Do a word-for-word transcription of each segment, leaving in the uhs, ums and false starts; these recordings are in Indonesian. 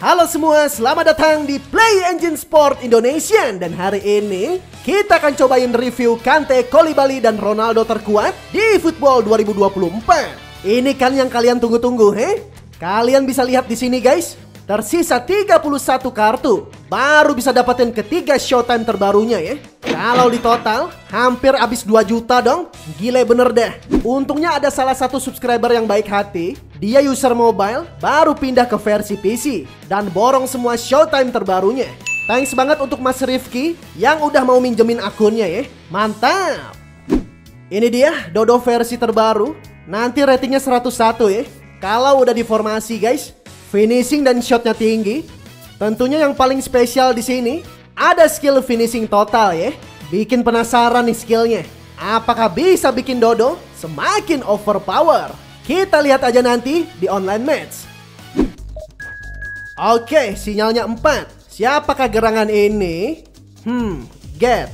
Halo semua, selamat datang di Play Engine Sport Indonesia. Dan hari ini kita akan cobain review Kante, Koulibaly, dan Ronaldo terkuat di Football dua ribu dua puluh empat. Ini kan yang kalian tunggu-tunggu, he? Kalian bisa lihat di sini guys, tersisa tiga puluh satu kartu, baru bisa dapetin ketiga Showtime terbarunya ya. Kalau di total, hampir habis dua juta dong. Gile bener deh. Untungnya ada salah satu subscriber yang baik hati. Dia user mobile, baru pindah ke versi P C dan borong semua Showtime terbarunya. Thanks banget untuk Mas Rifki yang udah mau minjemin akunnya ya. Mantap. Ini dia Dodo versi terbaru. Nanti ratingnya seratus satu ya. Kalau udah diformasi guys, finishing dan shotnya tinggi. Tentunya yang paling spesial di sini ada skill finishing total ya. Bikin penasaran nih skillnya. Apakah bisa bikin Dodo semakin overpower? Kita lihat aja nanti di online match. Oke, sinyalnya empat. Siapakah gerangan ini? Hmm, get.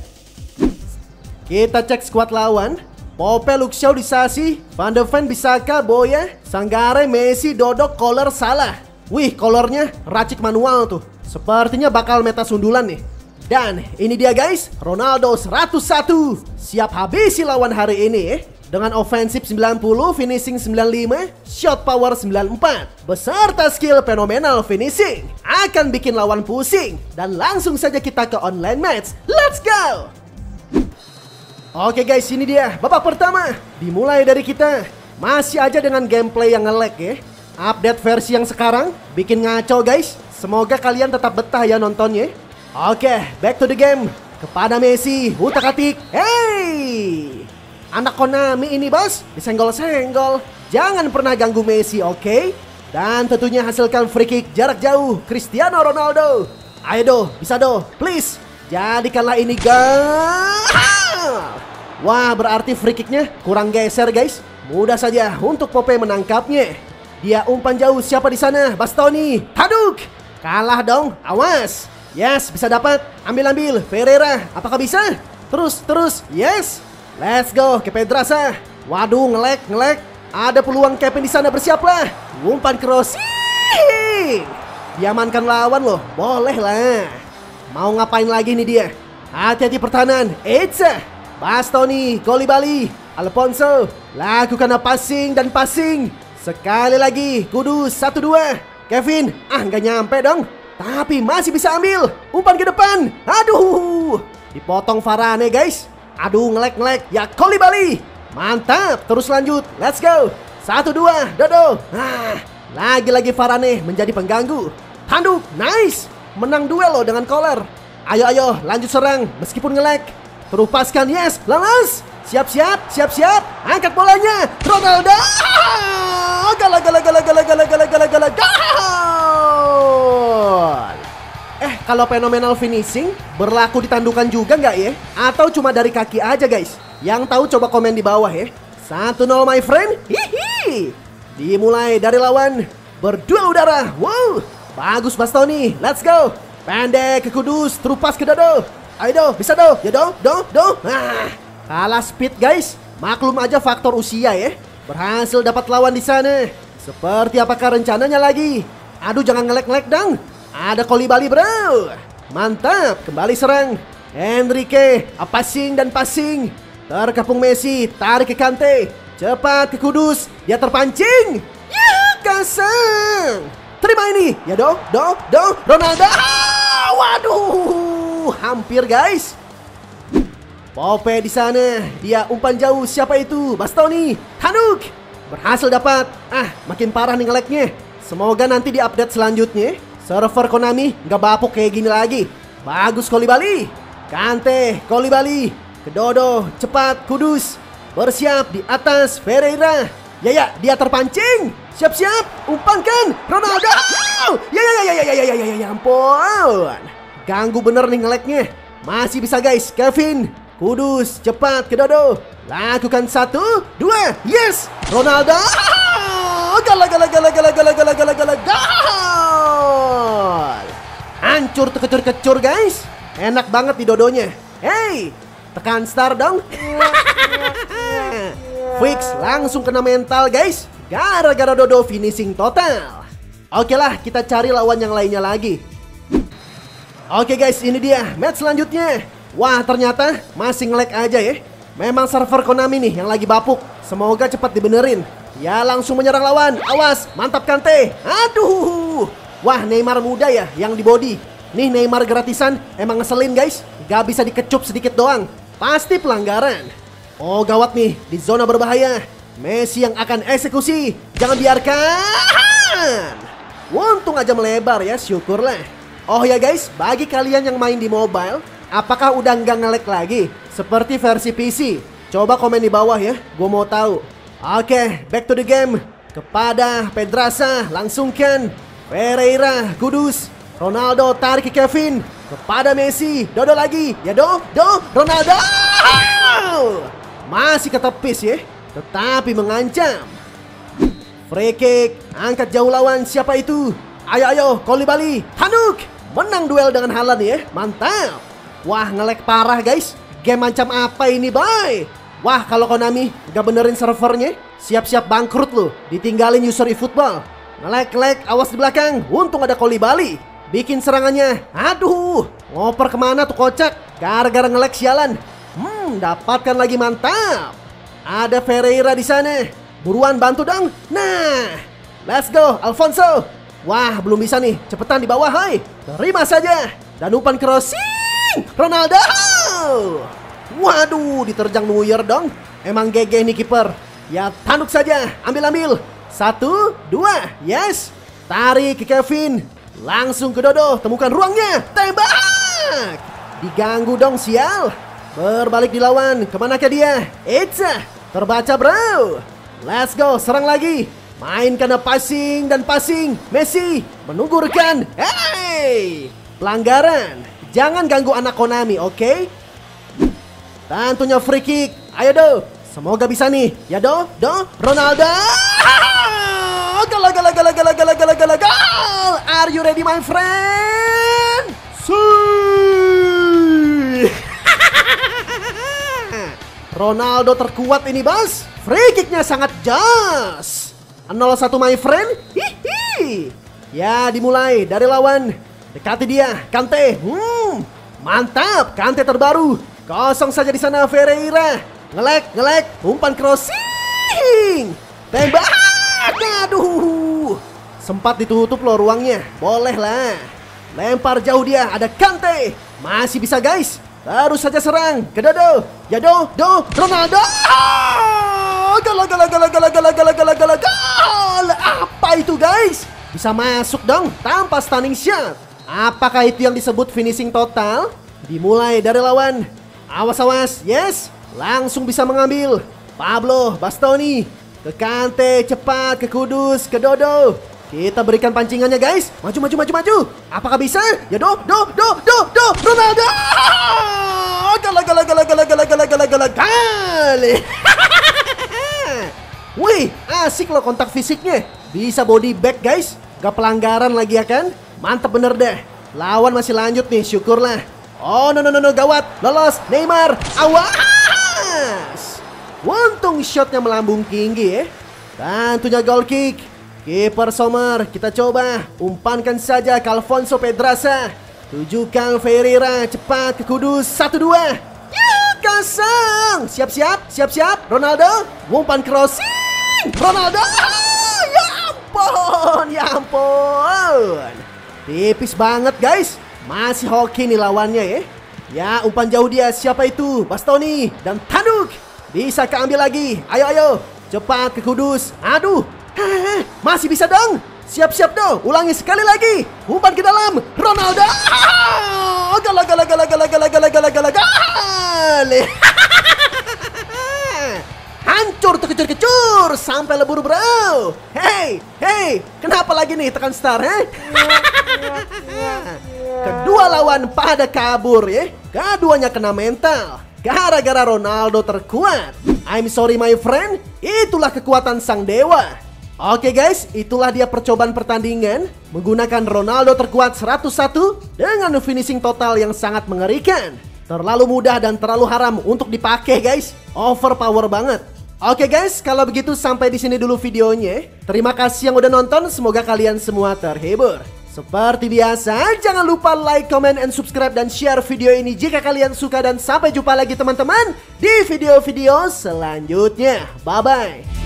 Kita cek squad lawan. Pope, Luxio, Disasi, Van de Ven, Bisaka, Boya, Sanggare, Messi, Dodo, Koller, Salah. Wih, kolornya racik manual tuh. Sepertinya bakal meta sundulan nih. Dan ini dia guys, Ronaldo seratus satu. Siap habisi lawan hari ini ya. Dengan offensive sembilan puluh, finishing sembilan puluh lima, shot power sembilan puluh empat. Beserta skill fenomenal finishing. Akan bikin lawan pusing. Dan langsung saja kita ke online match. Let's go! Oke guys, ini dia babak pertama. Dimulai dari kita. Masih aja dengan gameplay yang nge-lag ya. Update versi yang sekarang bikin ngaco guys. Semoga kalian tetap betah ya nontonnya. Oke, back to the game. Kepada Messi, utak-atik. Hey! Anak Konami ini bos, disenggol-senggol. Jangan pernah ganggu Messi, oke? Okay? Dan tentunya hasilkan free kick jarak jauh Cristiano Ronaldo. Ayo do, bisa do, please. Jadikanlah ini gol. Wah, berarti free kicknya kurang geser guys. Mudah saja untuk Pope menangkapnya. Dia umpan jauh, siapa di sana? Bastoni, Taduk. Kalah dong, awas. Yes, bisa dapat. Ambil-ambil, Ferreira, apakah bisa? Terus, terus, yes. Let's go ke Pedraza. Waduh, ngelek, ngelek. Ada peluang Kevin di sana, bersiaplah. Umpan cross. Diamankan lawan loh, boleh lah. Mau ngapain lagi nih dia? Hati-hati pertahanan. Eca, Bastoni, Koulibaly, Alfonso. Lakukan passing dan passing. Sekali lagi, Kudus, satu dua. Kevin, ah nggak nyampe dong. Tapi masih bisa ambil. Umpan ke depan. Aduh, dipotong Varane guys. Aduh, ngelek-ngelek. Ya, Koulibaly. Mantap, terus lanjut. Let's go. Satu dua, Dodo. Ah, lagi-lagi Varane menjadi pengganggu. Tanduk, nice. Menang duel loh dengan Koller. Ayo, ayo, lanjut serang. Meskipun ngelek. Terupaskan, yes. Lalas. Siap-siap, siap-siap. Angkat bolanya. Ronaldo. Gala, gala, gala, gala, gala, gala, gala, gala, gol. Eh, kalau fenomenal finishing berlaku di tandukan juga nggak ya? Atau cuma dari kaki aja guys? Yang tahu coba komen di bawah ya. satu nol my friend. Hihi. Dimulai dari lawan. Berdua udara. Wow. Bagus Bastoni. Let's go. Pendek ke Kudus. Terupas ke Dodo. Ayo do. Bisa do. Ya do. Do. Do. Ah. Kalah speed guys. Maklum aja faktor usia ya. Berhasil dapat lawan di sana. Seperti apakah rencananya lagi? Aduh, jangan ngelek-ngelek dong. Ada Koulibaly bro. Mantap, kembali serang. Enrique, passing dan passing. Terkepung Messi, tarik ke Kante. Cepat ke Kudus, dia terpancing. Ya, kasang. Terima ini. Ya do, do, do. Ronaldo. Ah, waduh, hampir guys. Pope di sana, dia umpan jauh. Siapa itu? Bastoni, Taduk. Berhasil dapat. Ah, makin parah nih ngeleknya. Semoga nanti di update selanjutnya server Konami nggak bapuk kayak gini lagi. Bagus Koulibaly. Kante, Koulibaly. Ke Dodo, cepat Kudus. Bersiap di atas Ferreira. Ya ya, dia terpancing. Siap-siap, umpankan Ronaldo. Ya ya ya ya ya ya ya ya ya ampun. Ganggu bener nih ngeleknya. Masih bisa guys, Kevin. Kudus, cepat ke Dodo. Lakukan satu, dua, yes. Ronaldo. Gala gala gala gala gala gala gala gala gol. Hancur terkecur-kecur guys. Enak banget di Dodonya. Hey, tekan start dong. Fix langsung kena mental guys. Gara-gara Dodo finishing total. Oke lah, kita cari lawan yang lainnya lagi. Oke guys, ini dia match selanjutnya. Wah, ternyata masih nge-lag aja ya. Memang server Konami nih yang lagi bapuk. Semoga cepat dibenerin. Ya, langsung menyerang lawan. Awas, mantap Kante. Aduh. Wah, Neymar muda ya yang di body. Nih Neymar gratisan, emang ngeselin guys. Gak bisa dikecup sedikit doang. Pasti pelanggaran. Oh gawat nih, di zona berbahaya. Messi yang akan eksekusi. Jangan biarkan. Untung aja melebar ya, syukurlah. Oh ya guys, bagi kalian yang main di mobile, apakah udah nggak nge-lag lagi? Seperti versi P C? Coba komen di bawah ya, gue mau tahu. Oke, back to the game. Kepada Pedraza, langsungkan. Ferreira, Kudus. Ronaldo tarik ke Kevin. Kepada Messi, Dodo lagi. Ya do, do, Ronaldo. Masih ketepis ya, tetapi mengancam. Free kick, angkat jauh lawan, siapa itu? Ayo ayo, Koulibaly, Tanduk. Menang duel dengan Haaland ya, mantap. Wah, nge-lag parah guys. Game macam apa ini, bye? Wah, kalau Konami gak benerin servernya, siap-siap bangkrut loh. Ditinggalin user eFootball. Nge-lag-lag, awas di belakang. Untung ada Koulibaly. Bikin serangannya. Aduh, ngoper kemana tuh kocak? Gara-gara nge-lag sialan. Hmm, dapatkan lagi, mantap. Ada Ferreira di sana. Buruan bantu dong. Nah, let's go, Alfonso. Wah, belum bisa nih. Cepetan di bawah, hai. Terima saja. Dan umpan crossing. Ronaldo. Waduh, diterjang Neuer dong. Emang G G nih kiper. Ya, tanduk saja. Ambil-ambil. Satu, dua. Yes. Tarik ke Kevin. Langsung ke Dodo. Temukan ruangnya. Tembak. Diganggu dong, sial. Berbalik dilawan. Kemana ke dia? Itza. Terbaca, bro. Let's go. Serang lagi. Mainkan passing dan passing. Messi menunggurkan. Hey, pelanggaran. Jangan ganggu anak Konami, oke? Okay? Tentunya free kick. Ayo do. Semoga bisa nih. Ya do, do. Ronaldo. Gol, gol, gol, gol, gol, gol, gol, gol. Are you ready, my friend? Ronaldo terkuat ini, bos. Free kicknya sangat jas. nol satu my friend. Hihi. Ya, dimulai dari lawan. Dekati dia, Kante. Hmm, mantap, Kante terbaru. Kosong saja di sana Ferreira. Ngelek, ngelek, umpan crossing. Tembak. Aduh. Sempat ditutup loh ruangnya. Boleh lah. Lempar jauh dia, ada Kante. Masih bisa guys. Terus saja serang ke Dodo. Ya do, do, Ronaldo. Gol, gol, gol, gol, gol, gol, gol, gol, gol, gol. Apa itu guys? Bisa masuk dong tanpa stunning shot. Apakah itu yang disebut finishing total? Dimulai dari lawan. Awas, awas, yes. Langsung bisa mengambil. Pablo, Bastoni. Ke Kante, cepat, ke Kudus, ke Dodo. Kita berikan pancingannya guys. Maju, maju, maju, maju. Apakah bisa? Ya do, do, do, do, do, Ronaldo. Gol, gol, gol, gol, gol, gol, gol, gol, gol, gol. Wih, asik loh kontak fisiknya. Bisa body back guys. Gak pelanggaran lagi ya kan? Mantap bener deh. Lawan masih lanjut nih, syukurlah. Oh no no no, no gawat. Lolos, Neymar. Awas. Untung shotnya melambung tinggi ya. Tentunya goal kick. Kiper Sommer, kita coba umpankan saja ke Alfonso Pedraza. Tujukan Ferreira, cepat ke Kudus. Satu dua. Kosong. Siap-siap, siap-siap. Ronaldo, umpan crossing. Ronaldo. Ya ampun, ya ampun. Tipis banget guys. Masih hoki nih lawannya ya. Ya, umpan jauh dia. Siapa itu? Bastoni dan Tanduk. Bisa keambil lagi. Ayo, ayo. Cepat ke Kudus. Aduh. Hah, masih bisa dong. Siap-siap dong. Ulangi sekali lagi. Umpan ke dalam. Ronaldo. Gol, gol, gol, gol, gol, gol, gol, gol, gol, gol. Hancur tuh, kecur-kecur sampai lebur, bro. Hey, hey, kenapa lagi nih tekan start, eh? Kedua lawan pada kabur ya. Keduanya kena mental gara-gara Ronaldo terkuat. I'm sorry my friend. Itulah kekuatan sang dewa. Oke guys, itulah dia percobaan pertandingan menggunakan Ronaldo terkuat seratus satu dengan finishing total yang sangat mengerikan. Terlalu mudah dan terlalu haram untuk dipakai guys. Overpower banget. Oke guys, kalau begitu sampai di sini dulu videonya. Terima kasih yang udah nonton, semoga kalian semua terhibur. Seperti biasa, jangan lupa like, comment, and subscribe dan share video ini jika kalian suka, dan sampai jumpa lagi teman-teman di video-video selanjutnya. Bye-bye.